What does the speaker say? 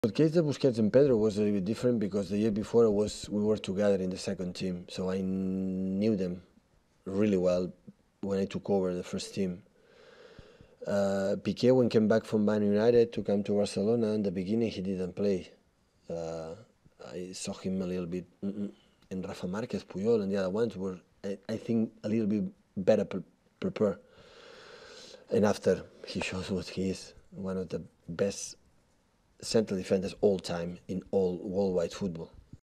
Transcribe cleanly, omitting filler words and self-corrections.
The case of Busquets and Pedro was a little bit different because the year before we were together in the second team, so I knew them really well when I took over the first team. Piqué, when came back from Man United to come to Barcelona, in the beginning he didn't play. I saw him a little bit, and Rafa Marquez, Puyol, and the other ones were, I think, a little bit better prepared. And after, he shows what he is, one of the best central defenders all time in all worldwide football.